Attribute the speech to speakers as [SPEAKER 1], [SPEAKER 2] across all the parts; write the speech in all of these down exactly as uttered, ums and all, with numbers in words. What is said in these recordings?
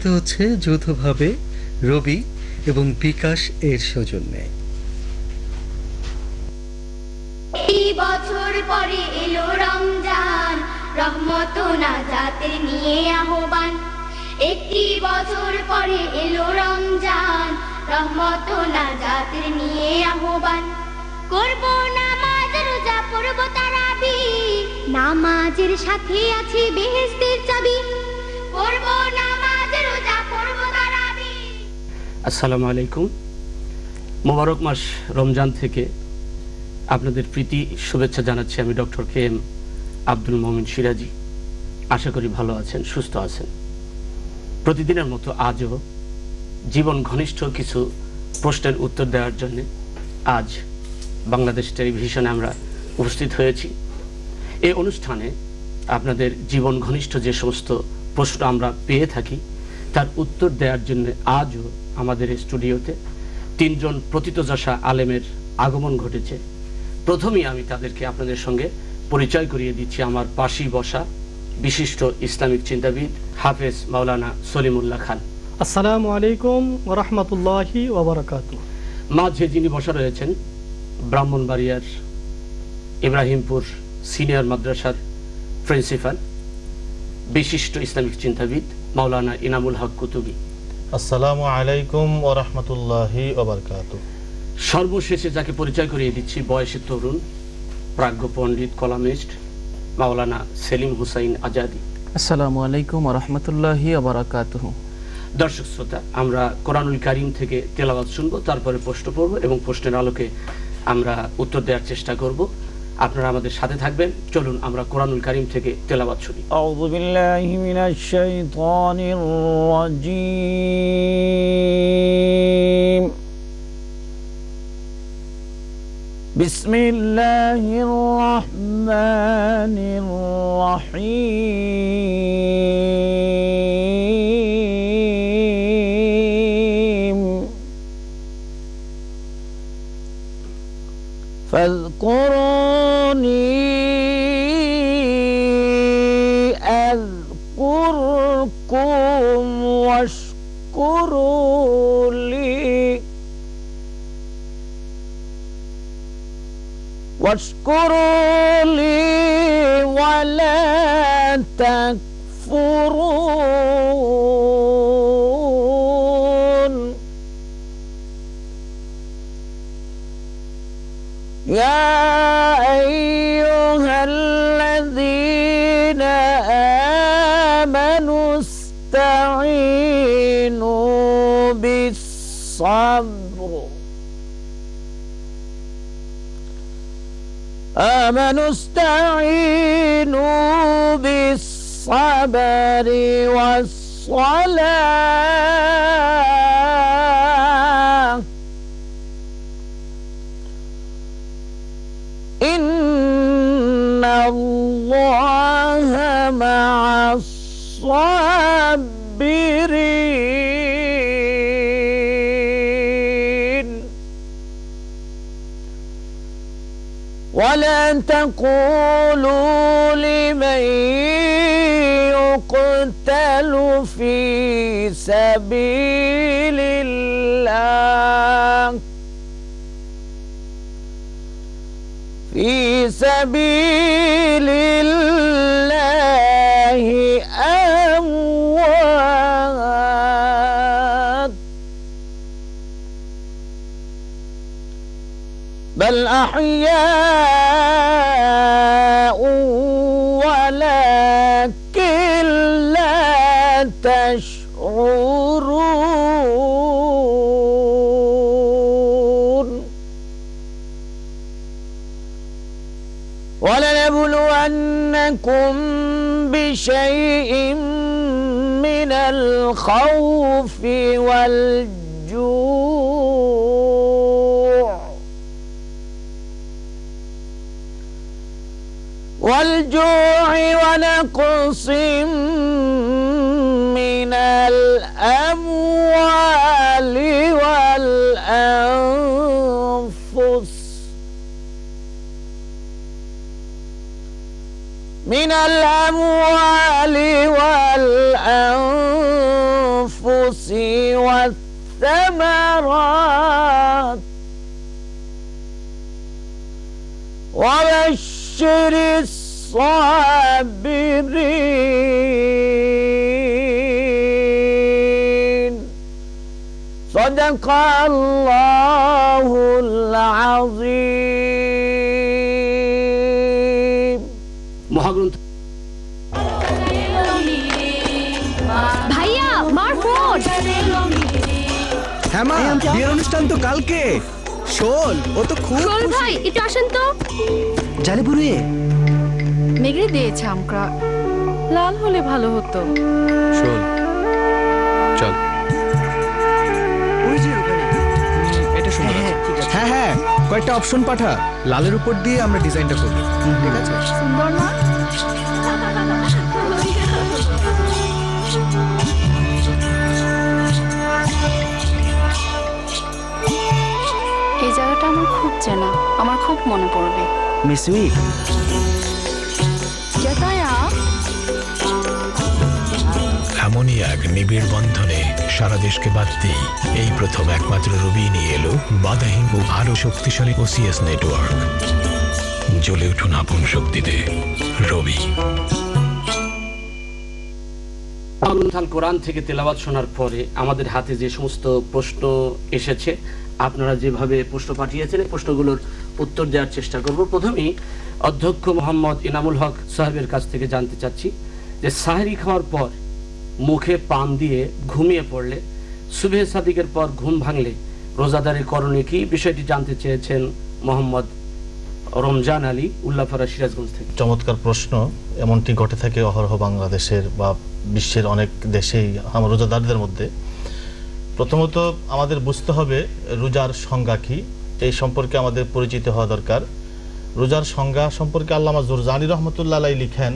[SPEAKER 1] পরিবেশিত হচ্ছে যৌথভাবে রবি এবং বিকাশ এর সৌজন্যে।
[SPEAKER 2] এই বছর পরে এলো রমজান, রহমত ও নাজাতের নিয়ে আহ্বান। একটি বছর পরে এলো রমজান, রহমত ও নাজাতের নিয়ে আহ্বান। করব নামাজ রোজা পড়ব তারাবি, নামাজের সাথে আছে বেহেশতের চাবি। করব নামাজ রোজা পড়ব তারাবি।
[SPEAKER 3] আসসালামু আলাইকুম। মোবারক মাস রমজান থেকে আপনাদের প্রীতি শুভেচ্ছা জানাচ্ছি। আমি doctor K M Abdul Momin সিরাজি। আশা করি ভালো আছেন, সুস্থ আছেন। প্রতিদিনের মতো আজও জীবন ঘনিষ্ঠ কিছু প্রশ্নের উত্তর দেওয়ার জন্য আজ বাংলাদেশ টেলিভিশনে আমরা উপস্থিত হয়েছি। এই অনুষ্ঠানে আপনাদের জীবন ঘনিষ্ঠ যে সমস্ত প্রশ্ন আমরা পেয়ে থাকি তার উত্তর দেওয়ার জন্য আজও আমাদের স্টুডিওতে তিনজন প্রথিতযশা আলেমের আগমন ঘটেছে। প্রথমেই আমি তাদেরকে আপনাদের সঙ্গে পরিচয় করিয়ে দিচ্ছি। আমার পাশেই বসা বিশিষ্ট ইসলামিক চিন্তাবিদ হাফেজ মাওলানা সলিমুল্লাহ খান।
[SPEAKER 4] আসসালামু আলাইকুম ওয়া রাহমাতুল্লাহি ওয়া বারাকাতুহু।
[SPEAKER 3] মাঝে যিনি বসা রয়েছেন ব্রাহ্মণবাড়িয়ার ইব্রাহিমপুর সিনিয়র মাদ্রাসার প্রিন্সিপাল বিশিষ্ট ইসলামিক চিন্তাবিদ মাওলানা ইনামুল হক কুতুবী।
[SPEAKER 5] আসসালামু আলাইকুম ওয়া রাহমাতুল্লাহি ওয়া বারাকাতুহু।
[SPEAKER 3] সর্বশেষে যাকে পরিচয় করিয়ে দিচ্ছি বয়সে তরুণ প্রাজ্ঞ পণ্ডিত কলামিস্ট মাওলানা সেলিম হুসাইন আজাদি।
[SPEAKER 6] আসসালামু আলাইকুম ওয়া রাহমাতুল্লাহি ওয়া বারাকাতুহু।
[SPEAKER 3] দর্শক শ্রোতা, আমরা কোরআনুল কারীম থেকে তেলাওয়াত শুনবো, তারপরে প্রশ্ন পড়ব এবং প্রশ্নের আলোকে আমরা উত্তর দেওয়ার চেষ্টা করব। আপনারা আমাদের সাথে থাকবেন। চলুন আমরা কোরআনুল কারীম থেকে তেলাওয়াত শুনি।
[SPEAKER 7] আউযু বিল্লাহি মিনাশ শাইতানির রাজীম। বিসমিল্লাহির রহমানির রহিম। ফাযকুরুনি আযকুরকুম ওয়াশকুরু লি واشكروا لي ولا تكفرون. يا أيها الذين آمنوا استعينوا بالصبر آمنوا استعينوا بالصبر والصلاة إن الله مع الصابرين. ولا تقولوا لمن يقتل في سبيل الله في سبيل الله أموات بل أحياء ولكن لا تشعرون. ولنبلونكم بشيء من الخوف والجوع والجوع ونقص من الأموال والأنفس من الأموال والأنفس الثمرات وبشر الصابرين صدق الله العظيم
[SPEAKER 3] মহাগ্রন্থ
[SPEAKER 2] ভাইয়া মার ফোন।
[SPEAKER 8] হ্যাঁ মা, বিয়ের অনুষ্ঠান তো কালকে। শোন, ও তো খুব
[SPEAKER 2] শোন ভাই একটু আসেন তো।
[SPEAKER 8] জালিপুরে
[SPEAKER 9] মেঘরে দিয়েছে আমকা লাল হলে ভালো হতো।
[SPEAKER 8] শোন, চল। ওই যে ওখানে এটা সুন্দর আছে। হ্যাঁ হ্যাঁ, কয়েকটা অপশন পাঠা, লালের উপর দিয়ে আমরা ডিজাইনটা করব। ঠিক আছে?
[SPEAKER 9] সুন্দর না? এই জায়গাটা আমার খুব চেনা, আমার খুব মনে পড়বে।
[SPEAKER 8] মিসুই
[SPEAKER 9] কেতায়া
[SPEAKER 10] এমনই এক নিবিড় বন্ধনে সারা দেশকে বাঁধতেই এই প্রথম একমাত্র রবি নিয়ে এলো বাধাহীন ও আরো শক্তিশালী ওসিএস নেটওয়ার্ক। জ্বলে উঠুন আপন শক্তিতে। রবি।
[SPEAKER 3] আল কোরআন থেকে তেলাওয়াত শোনার পরে আমাদের হাতে যে সমস্ত প্রশ্ন এসেছে, আপনারা যেভাবে প্রশ্ন পাঠিয়েছেন এই প্রশ্নগুলোর উত্তর দেওয়ার চেষ্টা করব। প্রথমেই অধ্যক্ষ মোহাম্মদ ইনামুল হক সাহেবের কাছ থেকে জানতে চাচ্ছি যে সাহরি খাওয়ার পর মুখে পান দিয়ে ঘুমিয়ে পড়লে সুবহে সাদিকের পর ঘুম ভাঙলে রোজাদারের করণীয় কি, বিষয়টি জানতে চেয়েছেন মোহাম্মদ রমজান আলী উল্লাপাড়া সিরাজগঞ্জ থেকে।
[SPEAKER 5] চমৎকার প্রশ্ন। এমনটি ঘটে থাকে অহরহ বাংলাদেশের বা বিশ্বের অনেক দেশেই আমার রোজাদারদের মধ্যে। প্রথমত আমাদের বুঝতে হবে রোজার সংজ্ঞা কি, এই সম্পর্কে আমাদের পরিচিত হওয়া দরকার। রোজার সংজ্ঞা সম্পর্কে আল্লামা জুরজানি রহমতুল্লাহ আলাইহি লিখেন,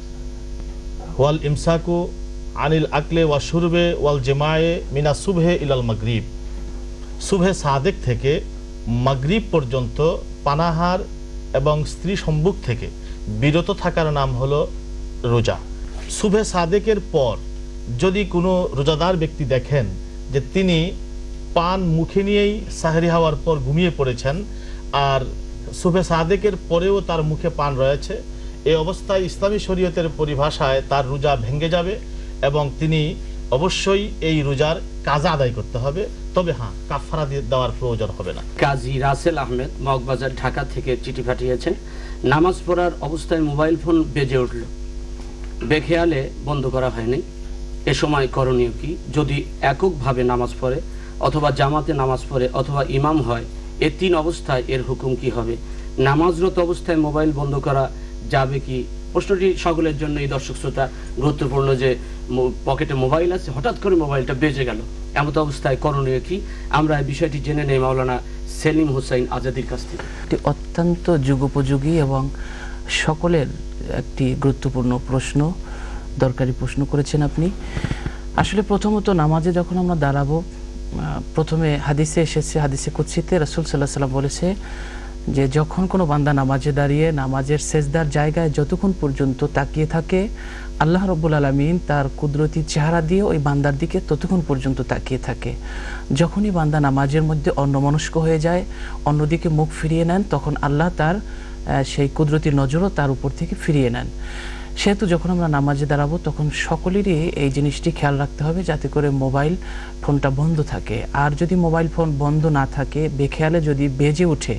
[SPEAKER 5] ওয়াল ইমসাকু আনিল আকলে ওয়া শুরবে ওয়াল জেমায়ে মিনা সুবহে ইলাল মাগরিব। সুবহে সাদেক থেকে মাগরিব পর্যন্ত পানাহার এবং স্ত্রী সম্মুখ থেকে বিরত থাকার নাম হলো রোজা। সুবহে সাদেকের পর যদি কোনো রোজাদার ব্যক্তি দেখেন যে তিনি পান মুখে নিয়েই সাহরি হওয়ার পর ঘুমিয়ে পড়েছেন আর সুবহে সাদেকের পরেও তার মুখে পান রয়েছে, এই অবস্থায় ইসলামী শরীয়তের পরিভাষায় তার রোজা ভেঙে যাবে এবং তিনি অবশ্যই এই রোজার কাজা আদায় করতে হবে। তবে হ্যাঁ, কাফারা দেওয়ার প্রয়োজন হবে না।
[SPEAKER 3] কাজী রাসেল আহমেদ মগবাজার ঢাকা থেকে চিঠি পাঠিয়েছেন, নামাজ পড়ার অবস্থায় মোবাইল ফোন বেজে উঠল, বেখেয়ালে বন্ধ করা হয়নি, এ সময় করণীয় কি? যদি এককভাবে নামাজ পড়ে অথবা জামাতে নামাজ পড়ে অথবা ইমাম হয়, এ তিন অবস্থায় এর হুকুম কি হবে? নামাজরত অবস্থায় মোবাইল বন্ধ করা যাবে কি? প্রশ্নটি সকলের জন্য এই দর্শক শ্রোতা গুরুত্বপূর্ণ যে পকেটে মোবাইল আছে, হঠাৎ করে মোবাইলটা বেজে গেল, এমত অবস্থায় করণীয় কি? আমরা এই বিষয়টি জেনে নেই মাওলানা সেলিম হোসাইন আজাদির কাছ থেকে।
[SPEAKER 6] এটি অত্যন্ত যুগোপযোগী এবং সকলের একটি গুরুত্বপূর্ণ প্রশ্ন, দরকারি প্রশ্ন করেছেন আপনি। আসলে প্রথমত নামাজে যখন আমরা দাঁড়াবো, প্রথমে হাদিসে এসেছে, হাদিসে কুদসিতে রাসূল সাল্লাল্লাহু আলাইহি ওয়াসাল্লাম বলেছে যে যখন কোনো বান্দা নামাজে দাঁড়িয়ে নামাজের সেজদার জায়গায় যতক্ষণ পর্যন্ত তাকিয়ে থাকে, আল্লাহ রাব্বুল আলামিন তার কুদরতি চেহারা দিয়ে ওই বান্দার দিকে ততক্ষণ পর্যন্ত তাকিয়ে থাকে। যখনই বান্দা নামাজের মধ্যে অন্যমনস্ক হয়ে যায়, অন্যদিকে মুখ ফিরিয়ে নেন, তখন আল্লাহ তার সেই কুদরতি নজরও তার উপর থেকে ফিরিয়ে নেন। সেহেতু যখন আমরা নামাজে দাঁড়াবো তখন সকলেরই এই জিনিসটি খেয়াল রাখতে হবে যাতে করে মোবাইল ফোনটা বন্ধ থাকে। আর যদি মোবাইল ফোন বন্ধ না থাকে, বেখেয়ালে যদি বেজে ওঠে,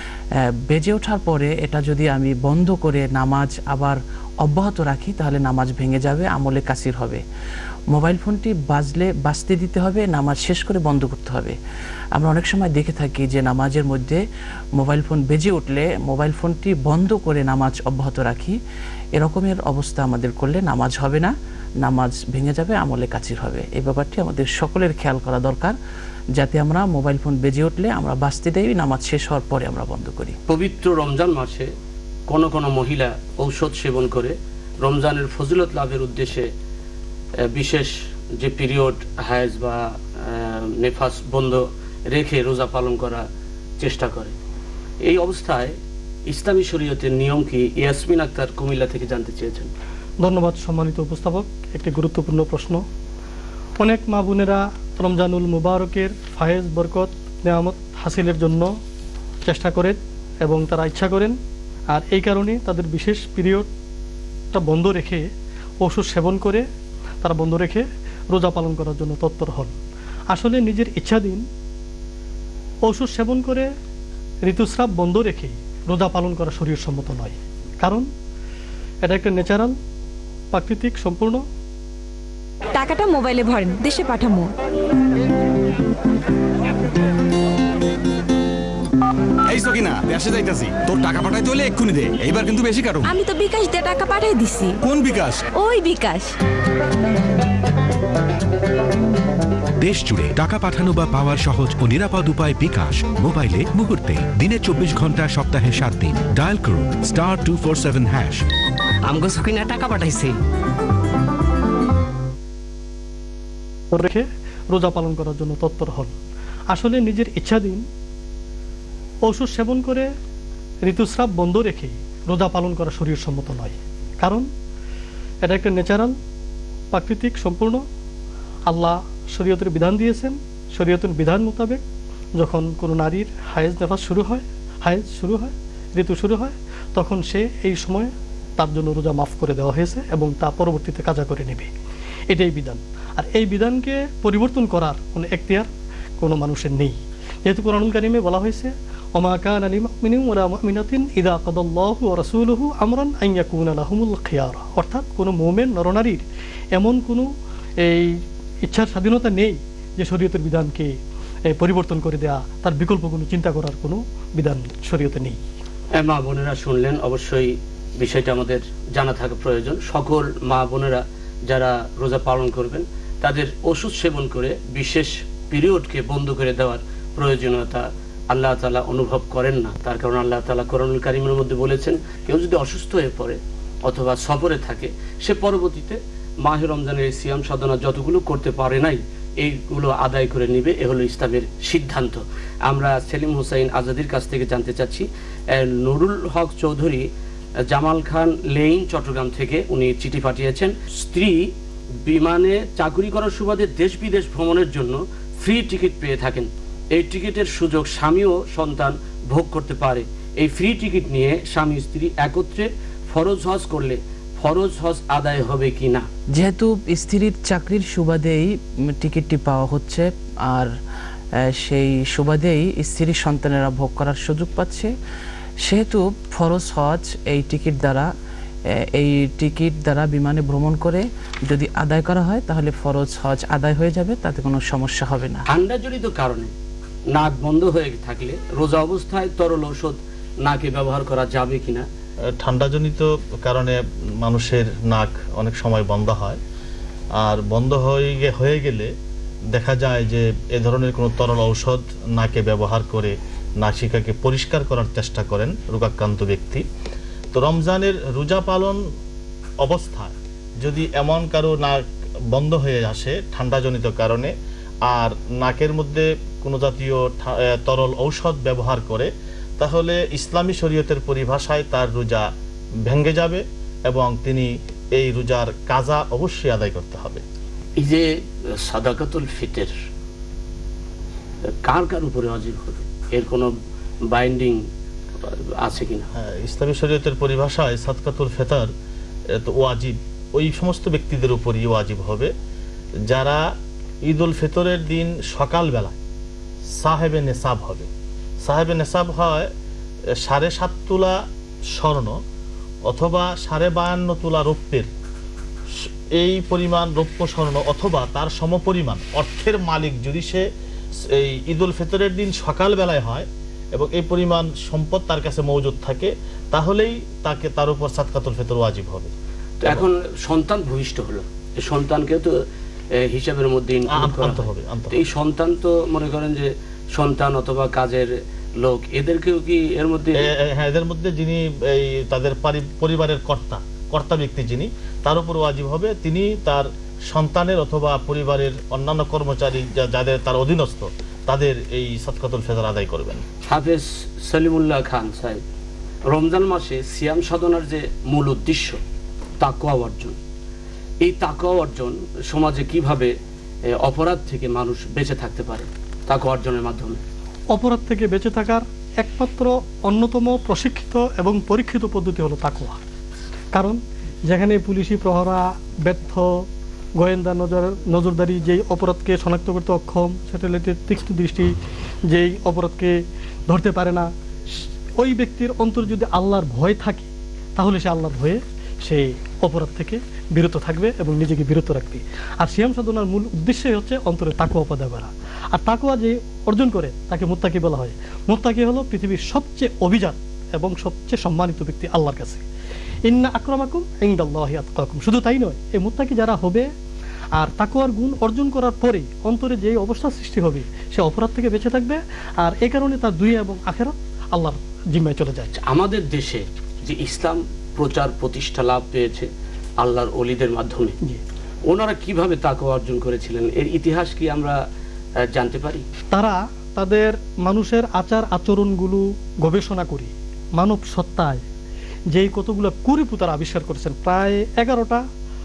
[SPEAKER 6] বেজে ওঠার পরে এটা যদি আমি বন্ধ করে নামাজ আবার অব্যাহত রাখি, তাহলে নামাজ ভেঙে যাবে, আমলে কাসির হবে। মোবাইল ফোনটি বাজলে বাজতে দিতে হবে, নামাজ শেষ করে বন্ধ করতে হবে। আমরা অনেক সময় দেখে থাকি যে নামাজের মধ্যে মোবাইল ফোন বেজে উঠলে মোবাইল ফোনটি বন্ধ করে নামাজ অব্যাহত রাখি। এরকমের অবস্থা আমাদের করলে নামাজ হবে না, নামাজ ভেঙে যাবে, আমলে কাসির হবে। এই ব্যাপারটি আমাদের সকলের খেয়াল করা দরকার, যাতে আমরা মোবাইল ফোন বেজে উঠলে আমরা বাজতে দেই, নামাজ শেষ হওয়ার পরে আমরা বন্ধ করি।
[SPEAKER 3] পবিত্র রমজান মাসে কোন কোন মহিলা ঔষধ সেবন করে রমজানের ফজিলত লাভের উদ্দেশ্যে বিশেষ যে পিরিয়ড হায়েজ বা নেফাস বন্ধ রেখে রোজা পালন করার চেষ্টা করে, এই অবস্থায় ইসলামী শরীয়তের নিয়ম কি? ইয়াসমিন আক্তার কুমিল্লা থেকে জানতে চেয়েছেন।
[SPEAKER 4] ধন্যবাদ সম্মানিত উপস্থাপক, একটি গুরুত্বপূর্ণ প্রশ্ন। অনেক মা বোনেরা রমজানুল মুবারকের ফায়েজ বরকত নেয়ামত হাসিলের জন্য চেষ্টা করেন এবং তারা ইচ্ছা করেন, আর এই কারণে তাদের বিশেষ পিরিয়ডটা বন্ধ রেখে ওষুধ সেবন করে তারা বন্ধ রেখে রোজা পালন করার জন্য তৎপর হন। আসলে নিজের ইচ্ছাধীন ওষুধ সেবন করে ঋতুস্রাব বন্ধ রেখে রোজা পালন করা শরীয়তসম্মত নয়, কারণ এটা একটা ন্যাচারাল প্রাকৃতিক সম্পূর্ণ।
[SPEAKER 11] টাকাটা মোবাইলে ভরেন, দেশে পাঠামো।
[SPEAKER 12] এই সকিনা, দেশে যাইতাছি, তোর টাকা পাঠাইতে হলে এক্ষুনি দে, এইবার কিন্তু বেশি কাটো।
[SPEAKER 11] আমি তো বিকাশ দিয়ে টাকা পাঠাই দিছি।
[SPEAKER 12] কোন বিকাশ?
[SPEAKER 11] ওই বিকাশ।
[SPEAKER 13] দেশ জুড়ে টাকা পাঠানো বা পাওয়ার সহজ ও নিরাপদ উপায় বিকাশ। মোবাইলে মুহূর্তে, দিনে চব্বিশ ঘন্টা, সপ্তাহে সাত দিন। ডায়াল করুন star two four seven hash.
[SPEAKER 14] আমগো সকিনা টাকা পাঠাইছে।
[SPEAKER 4] রেখে রোজা পালন করার জন্য তৎপর হন। আসলে নিজের ইচ্ছাধীন ওষুধ সেবন করে ঋতুস্রাব বন্ধ রেখে রোজা পালন করা শরীয়তসম্মত নয়, কারণ এটা একটা ন্যাচারাল প্রাকৃতিক সম্পূর্ণ। আল্লাহ শরীয়তের বিধান দিয়েছেন, শরীয়তের বিধান মোতাবেক যখন কোনো নারীর হায়েজ নেফাস শুরু হয়, হায়েজ শুরু হয়, ঋতু শুরু হয়, তখন সে এই সময় তার জন্য রোজা মাফ করে দেওয়া হয়েছে এবং তা পরবর্তীতে কাজা করে নেবে, এটাই বিধান। আর এই বিধানকে পরিবর্তন করার কোনো এখতিয়ার কোনো মানুষের নেই, যেহেতু কোরআনুল কারীমে বলা হয়েছে ওমা কানা লিমুমিনিন ওয়ালা মুমিনাতিন ইযা কাদাল্লাহু ওয়া রাসূলুহু আমরান আন ইয়াকুনা লাহুমুল খিয়ারা, অর্থাৎ কোনো মুমিন নরনারীর এমন কোনো এই ইচ্ছার স্বাধীনতা নেই যে শরীয়তের বিধানকে পরিবর্তন করে দেয়া, তার বিকল্প কোনো চিন্তা করার কোনো বিধান শরীয়তে নেই।
[SPEAKER 3] মা বোনেরা শুনলেন, অবশ্যই বিষয়টা আমাদের জানা থাকা প্রয়োজন। সকল মা বোনেরা যারা রোজা পালন করবেন তাদের ওষুধ সেবন করে বিশেষ পিরিয়ডকে বন্ধ করে দেওয়ার প্রয়োজনীয়তা আল্লাহ তাআলা অনুভব করেন না। তার কারণ আল্লাহ তাআলা কোরআনুল কারীমের মধ্যে বলেছেন, কেউ যদি অসুস্থ হয়ে পড়ে অথবা সফরে থাকে, সে পরবর্তীতে মাহে রমজানের সিয়াম সাধনা যতগুলো করতে পারে নাই এইগুলো আদায় করে নিবে। এ হলো ইসলামের সিদ্ধান্ত। আমরা সেলিম হোসাইন আজাদির কাছ থেকে জানতে চাচ্ছি, নুরুল হক চৌধুরী জামাল খান লেইন চট্টগ্রাম থেকে উনি চিঠি পাঠিয়েছেন, স্ত্রী বিমানে চাকরি করার সুবাদে দেশ বিদেশ ভ্রমণের জন্য ফ্রি টিকিট পেয়ে থাকেন। এই টিকিটের সুযোগ স্বামী ও সন্তান ভোগ করতে পারে। এই ফ্রি টিকিট নিয়ে স্বামী স্ত্রী একত্রে ফরজ হজ করলে ফরজ হজ আদায় হবে কি না?
[SPEAKER 6] যেহেতু স্ত্রীর চাকরির সুবাদেই টিকিটটি পাওয়া হচ্ছে আর সেই সুবাদেই স্ত্রীর সন্তানেরা ভোগ করার সুযোগ পাচ্ছে, সেহেতু ফরজ হজ এই টিকিট দ্বারা এই টিকিট দ্বারা বিমানে ভ্রমণ করে যদি আদায় করা হয় তাহলে ফরজ হজ আদায় হয়ে যাবে, তাতে কোনো সমস্যা হবে না।
[SPEAKER 3] ঠান্ডাজনিত কারণে নাক বন্ধ হয়ে থাকলে রোজা অবস্থায় তরল ঔষধ নাকে ব্যবহার করা যাবে কিনা?
[SPEAKER 5] ঠান্ডাজনিত কারণে মানুষের নাক অনেক সময় বন্ধ হয়, আর বন্ধ হয়ে হয়ে গেলে দেখা যায় যে এ ধরনের কোনো তরল ঔষধ নাকে ব্যবহার করে নাসিকাকে পরিষ্কার করার চেষ্টা করেন রোগাক্রান্ত ব্যক্তি। তো রমজানের রোজা পালন অবস্থায় যদি এমন কারো নাক বন্ধ হয়ে আসে ঠান্ডাজনিত কারণে, আর নাকের মধ্যে কোনো জাতীয় তরল ঔষধ ব্যবহার করে, তাহলে ইসলামী শরীয়তের পরিভাষায় তার রোজা ভেঙে যাবে এবং তিনি এই রোজার কাজা অবশ্যই আদায় করতে হবে।
[SPEAKER 3] এই যে সাদাকাতুল ফিতর কার কার উপরে ওয়াজিব হবে, এর কোনো বাইন্ডিং আছে কিনা?
[SPEAKER 5] হ্যাঁ, ইসলামী শরীয়তের পরিভাষায় সাদকাতুল ফিতর তো ওয়াজিব ওই সমস্ত ব্যক্তিদের উপরই ওয়াজিব হবে যারা ঈদ উল ফিতরের দিন সকালবেলায় সাহেবে নেসাব হবে। সাহেবে নেসাব হয় সাড়ে সাত তোলা স্বর্ণ অথবা সাড়ে বায়ান্ন তোলা রৌপ্যের এই পরিমাণ রৌপ্য স্বর্ণ অথবা তার সমপরিমাণ অর্থের মালিক যদি সে এই ঈদ উল ফিতরের দিন সকালবেলায় হয় এবং এই পরিমাণ সম্পদ তার কাছে মজুদ থাকে, তাহলেই তাকে তার উপর সাদকাতুল ফিতর ওয়াজিব হবে।
[SPEAKER 3] তো এখন সন্তান ভূমিষ্ঠ হলো, এই সন্তানকে তো হিসাবের মধ্যে আনতে হবে। এই সন্তান তো মনে করেন যে সন্তান অথবা কাজের লোক, এদেরকেও কি এর মধ্যে?
[SPEAKER 5] হ্যাঁ, এদের মধ্যে যিনি এই তাদের পরিবারের কর্তা কর্তা ব্যক্তি যিনি, তার উপর ওয়াজিব হবে তিনি তার সন্তানের অথবা পরিবারের অন্যান্য কর্মচারী যাদের তার অধীনস্থ তাদের এই সাদকাতুল ফিতর আদায় করবেন।
[SPEAKER 3] হাফেজ সলিমুল্লাহ খান সাহেব, রমজান মাসে সিয়াম সাধনার যে মূল উদ্দেশ্য তাকওয়া অর্জন, এই তাকওয়া অর্জন সমাজে কিভাবে অপরাধ থেকে মানুষ বেঁচে থাকতে পারে তাকওয়া অর্জনের মাধ্যমে?
[SPEAKER 4] অপরাধ থেকে বেঁচে থাকার একমাত্র অন্যতম প্রশিক্ষিত এবং পরীক্ষিত পদ্ধতি হলো তাকওয়া। কারণ যেখানে পুলিশি প্রহরা ব্যর্থ, গোয়েন্দা নজর নজরদারি যেই অপরাধকে শনাক্ত করতে অক্ষম, স্যাটেলাইটের তীক্ষ্ণ দৃষ্টি যেই অপরাধকে ধরতে পারে না, ওই ব্যক্তির অন্তর যদি আল্লাহর ভয় থাকে তাহলে সে আল্লাহর ভয়ে সেই অপরাধ থেকে বিরত থাকবে এবং নিজেকে বিরত রাখবে। আর সিয়াম সাধনার মূল উদ্দেশ্যই হচ্ছে অন্তরে তাকওয়া পয়দা করা। আর তাকওয়া যে অর্জন করে তাকে মুত্তাকি বলা হয়। মুত্তাকি হলো পৃথিবীর সবচেয়ে অভিজাত এবং সবচেয়ে সম্মানিত ব্যক্তি আল্লাহর কাছে। ইন্না আকরামাকুম ইনদাল্লাহি আতকাকুম। শুধু তাই নয়, এই মুত্তাকি যারা হবে আর তাকওয়ার গুণ অর্জন করার পরে অন্তরে যে অবস্থা সৃষ্টি হবে সে অপরাধ থেকে বেঁচে থাকবে, আর এই কারণে তার দুনিয়া এবং আখিরাত আল্লাহর জিম্মায় চলে যায়।
[SPEAKER 3] আমাদের দেশে যে ইসলাম প্রচার প্রতিষ্ঠা লাভ পেয়েছে আল্লাহর ওলিদের মাধ্যমে, ওনারা কিভাবে তাকওয়া অর্জন করেছিলেন এর ইতিহাস কি আমরা জানতে পারি?
[SPEAKER 4] তারা তাদের মানুষের আচার আচরণগুলো গবেষণা করে মানব সত্তায় যেই কতগুলো কুরিপু তারা আবিষ্কার করেছেন, প্রায় এগারোটা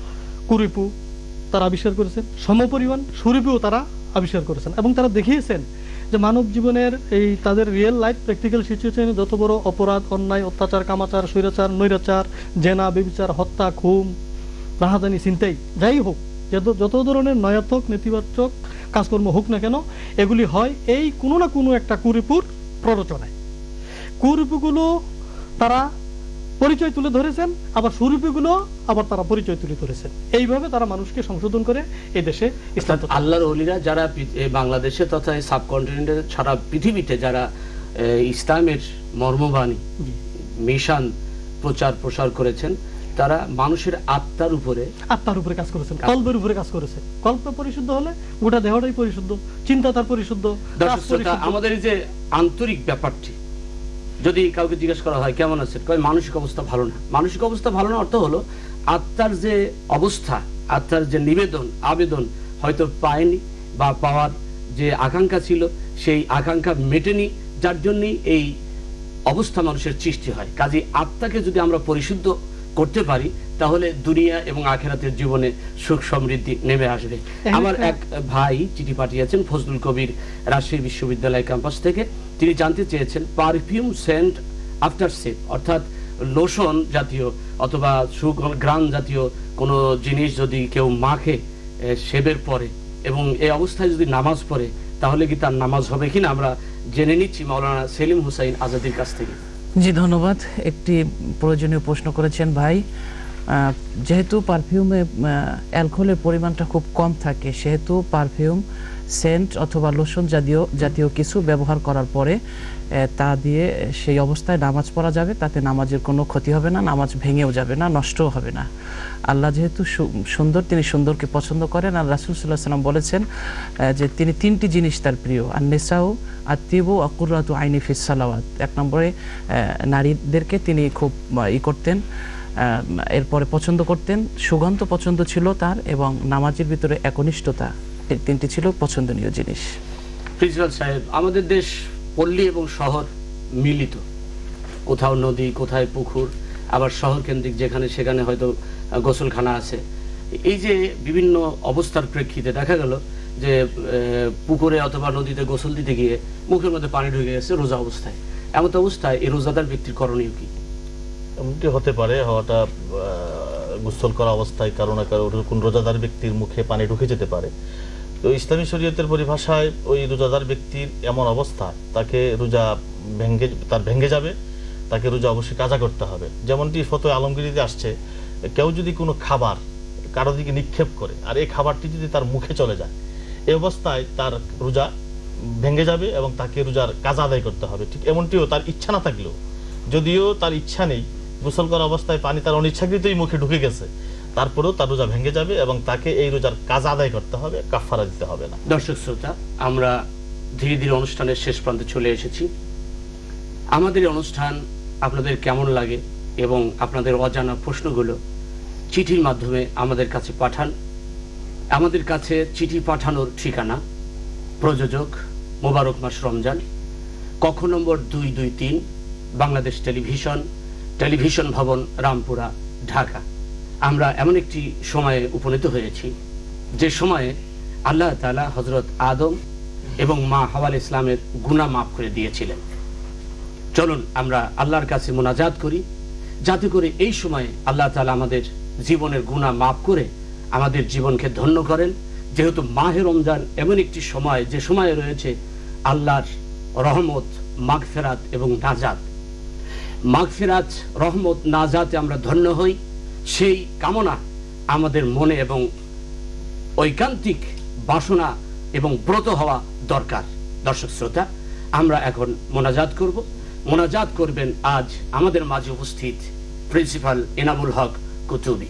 [SPEAKER 4] কুরিপু তারা আবিষ্কার করেছেন, সমপরিমাণ সুরিপুও তারা আবিষ্কার করেছেন। এবং তারা দেখিয়েছেন যে মানব জীবনের এই তাদের রিয়েল লাইফ প্র্যাকটিক্যাল সিচুয়েশনে যত বড় অপরাধ, অন্যায়, অত্যাচার, কামাচার, স্বৈরাচার, নৈরাচার, জেনা, ব্যভিচার, হত্যা, খুন, রাহাজানি, ছিনতাই, যাই হোক, যত ধরনের নয়াত্মক নেতিবাচক কাজকর্ম হোক না কেন, এগুলি হয় এই কোনো না কোনো একটা কুরিপুর প্ররোচনায়। কুরিপুগুলো তারা পরিচয় তুলে ধরেছেন, আবার সুরূপীগুলো আবার তারা পরিচয় তুলে ধরেছেন। এইভাবে তারা মানুষকে সংশোধন করে এই দেশে ইসলাম।
[SPEAKER 3] আল্লাহর ওলিরা যারা বাংলাদেশে তথা সাবকন্টিনেন্টের সারা পৃথিবীতে যারা ইসলামের মর্মবাণী মিশন প্রচার প্রসার করেছেন, তারা মানুষের আত্মার উপরে
[SPEAKER 4] আত্মার উপরে কাজ করেছেন, কল্পের উপরে কাজ করেছেন। কল্প পরিশুদ্ধ হলে গোটা দেহটাই পরিশুদ্ধ, চিন্তা তার পরিশুদ্ধ।
[SPEAKER 3] আমাদের এই যে আন্তরিক ব্যাপারটি যদি কাউকে জিজ্ঞেস করা হয় কেমন আছে, কয় মানসিক অবস্থা ভালো না। মানসিক অবস্থা ভালো না অর্থ হলো আত্মার যে অবস্থা, আত্মার যে নিবেদন আবেদন হয়তো পায়নি, বা পাওয়ার যে আকাঙ্ক্ষা ছিল সেই আকাঙ্ক্ষা মেটেনি, যার জন্যই এই অবস্থা মানুষের সৃষ্টি হয়। কাজে আত্মাকে যদি আমরা পরিশুদ্ধ করতে পারি তাহলে দুনিয়া এবং আখিরাতের জীবনে সুখ সমৃদ্ধি নেমে আসবে। আমার এক ভাই চিঠি পাঠিয়েছেন ফজলুল কবির রাজশাহী বিশ্ববিদ্যালয় ক্যাম্পাস থেকে। তিনি জানতে চেয়েছেন পারফিউম সেন্ট আফটার সেভ, অর্থাৎ লোশন জাতীয় অথবা সুঘ্রাণ জাতীয় কোনো জিনিস যদি কেউ মাখে সেবের পরে এবং এই অবস্থায় যদি নামাজ পড়ে তাহলে কি তার নামাজ হবে কিনা আমরা জেনে নিচ্ছি মাওলানা সেলিম হুসাইন আজাদির কাছ থেকে।
[SPEAKER 6] জি ধন্যবাদ। একটি প্রয়োজনীয় প্রশ্ন করেছেন ভাই। যেহেতু পারফিউমে অ্যালকোহলের পরিমাণটা খুব কম থাকে, সেহেতু পারফিউম সেন্ট অথবা লোশন জাতীয় জাতীয় কিছু ব্যবহার করার পরে তা দিয়ে সেই অবস্থায় নামাজ পড়া যাবে, তাতে নামাজের কোনো ক্ষতি হবে না, নামাজ ভেঙেও যাবে না, নষ্টও হবে না। আল্লাহ যেহেতু সুন্দর, তিনি সুন্দরকে পছন্দ করেন। আর রাসূল সাল্লাল্লাহু আলাইহি ওয়াসাল্লাম বলেছেন যে তিনি তিনটি জিনিস তার প্রিয়, আন-নিসাউ আত-তিবু ওয়া কুররাতু আইনি ফিস সালাওয়াত। এক নম্বরে নারীদেরকে তিনি খুব ই করতেন, এরপরে পছন্দ করতেন, সুগন্ধ পছন্দ ছিল তার, এবং নামাজের ভিতরে একনিষ্ঠতা, এই তিনটি ছিল পছন্দনীয় জিনিস।
[SPEAKER 3] প্রিন্সিপাল সাহেব, আমাদের দেশ পল্লী এবং শহর মিলিত, কোথাও নদী, কোথায় পুকুর, আবার শহর কেন্দ্রিক যেখানে সেখানে হয়তো গোসলখানা আছে। এই যে বিভিন্ন অবস্থার প্রেক্ষিতে দেখা গেল যে পুকুরে অথবা নদীতে গোসল দিতে গিয়ে মুখের মধ্যে পানি ঢুকে গেছে রোজা অবস্থায়। এমন অবস্থায় এই রোজাদার ব্যক্তির করণীয় কি?
[SPEAKER 5] এমনটি হতে পারে, হওয়াটা গোসল করা অবস্থায় কারো না কারো কোন রোজাদার ব্যক্তির মুখে পানি ঢুকে যেতে পারে। তো ইসলামী শরীয়তের পরিভাষায় ওই রোজাদার ব্যক্তির এমন অবস্থা তাকে রোজা ভেঙে তার ভেঙে যাবে, তাকে রোজা অবশ্যই কাজা করতে হবে। যেমনটি ফতোয়া আলমগীরিতে আসছে, কেউ যদি কোনো খাবার কারো দিকে নিক্ষেপ করে আর এই খাবারটি যদি তার মুখে চলে যায়, এই অবস্থায় তার রোজা ভেঙে যাবে এবং তাকে রোজার কাজা আদায় করতে হবে। ঠিক এমনটিও তার ইচ্ছা না থাকলেও, যদিও তার ইচ্ছা নেই, গোসল করা অবস্থায় পানি তার অনিচ্ছাকৃতই মুখে ঢুকে গেছে, তারপরেও তার রোজা ভেঙে যাবে এবং তাকে এই রোজার কাজ আদায় করতে হবে, কাফারা দিতে হবে না।
[SPEAKER 3] দর্শক শ্রোতা, আমরা ধীরে ধীরে অনুষ্ঠানের শেষ প্রান্তে চলে এসেছি। আমাদের অনুষ্ঠান আপনাদের কেমন লাগে এবং আপনাদের অজানা প্রশ্নগুলো চিঠির মাধ্যমে আমাদের কাছে পাঠান। আমাদের কাছে চিঠি পাঠানোর ঠিকানা প্রযোজক মোবারক মাস রমজান, কক্ষ নম্বর দুই দুই তিন, বাংলাদেশ টেলিভিশন, টেলিভিশন ভবন, রামপুরা, ঢাকা। আমরা এমন একটি সময়ে উপনীত হয়েছি যে সময়ে আল্লাহ তাআলা হযরত আদম এবং মা হাওয়া আলাইহিস সালামের গুনাহ মাফ করে দিয়েছিলেন। চলুন আমরা আল্লাহর কাছে মোনাজাত করি, যাতে করে এই সময়ে আল্লাহ তাআলা আমাদের জীবনের গুনাহ মাফ করে আমাদের জীবনকে ধন্য করেন। যেহেতু মাহে রমজান এমন একটি সময়, যে সময়ে রয়েছে আল্লাহর রহমত, মাগফিরাত এবং নাজাত। মাগফিরাত, রহমত, নাজাতে আমরা ধন্য হই, সেই কামনা আমাদের মনে এবং ঐকান্তিক বাসনা এবং ব্রত হওয়া দরকার। দর্শক শ্রোতা, আমরা এখন মোনাজাত করব। মোনাজাত করবেন আজ আমাদের মাঝে উপস্থিত প্রিন্সিপাল এনামুল হক কুতুবী।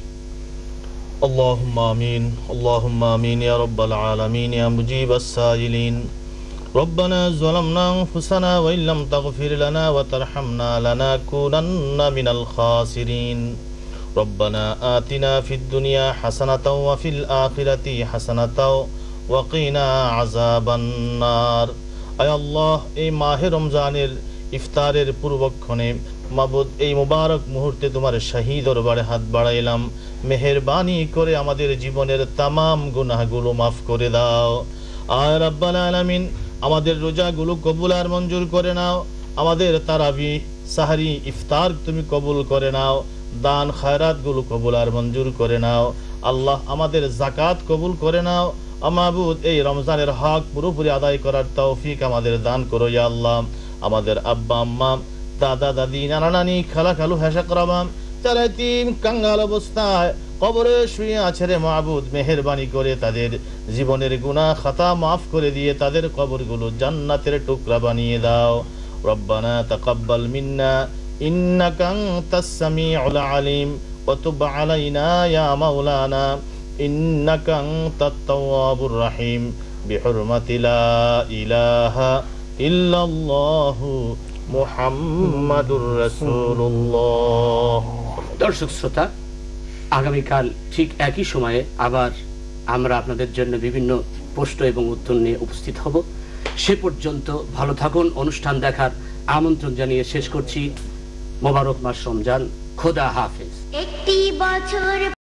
[SPEAKER 5] اللهم آمين اللهم آمين يا رب العالمين يا مجيب السائلين ربنا ظلمنا أنفسنا وإن لم تغفر لنا وترحمنا لنكونن من الخاسرين ربنا آتنا في الدنيا حسنة وفي الآخرة حسنة وقنا عذاب النار أي الله এই মাহে রমজানের ইফতারের পূর্বক্ষণে মাবুদ এই মুবারক মুহূর্তে তোমার শাহী দরবারে হাত বাড়াইলাম, মেহেরবানি করে আমাদের জীবনের তামাম গুনাহগুলো মাফ করে দাও। আর রাব্বাল আলামিন আমাদের রোজাগুলো কবুল আর মঞ্জুর করে নাও, আমাদের তারাবি, সাহরি, ইফতার তুমি কবুল করে নাও, দান খায়রাতগুলো কবুল আর মঞ্জুর করে নাও। আল্লাহ আমাদের যাকাত কবুল করে নাও। মাবুদ এই রমজানের হক পুরোপুরি আদায় করার তৌফিক আমাদের দান করো ইয়া আল্লাহ। আমাদের আব্বা আম্মা, দাদা দাদি, নানা নানি, খালা খালু, হেশা করাবাম যারা এতিম কাঙ্গাল অবস্থায় কবরে শুয়ে আছে রে মাবুদ, মেহেরবানি করে তাদের জীবনের গুনাহ খাতা মাফ করে দিয়ে তাদের কবরগুলো জান্নাতের টুকরা বানিয়ে দাও। রব্বানা তাকাব্বাল মিন্না ইন্নাকা আনতাস সামিউল আলিম ওয়া তুব আলাইনা ইয়া মাওলানা ইন্নাকা আনতাত তাওয়াবুর রহিম বিহুরমাতি লা ইলাহা ইল্লাল্লাহু মুহাম্মাদুর রাসূলুল্লাহ।
[SPEAKER 3] দর্শক শ্রোতা, আগামীকাল ঠিক একই সময়ে আবার আমরা আপনাদের জন্য বিভিন্ন প্রশ্ন এবং উত্তর নিয়ে উপস্থিত হব। সে পর্যন্ত ভালো থাকুন। অনুষ্ঠান দেখার আমন্ত্রণ জানিয়ে শেষ করছি। মোবারক মাস রমজান। খোদা হাফেজ।
[SPEAKER 15] একটি বছর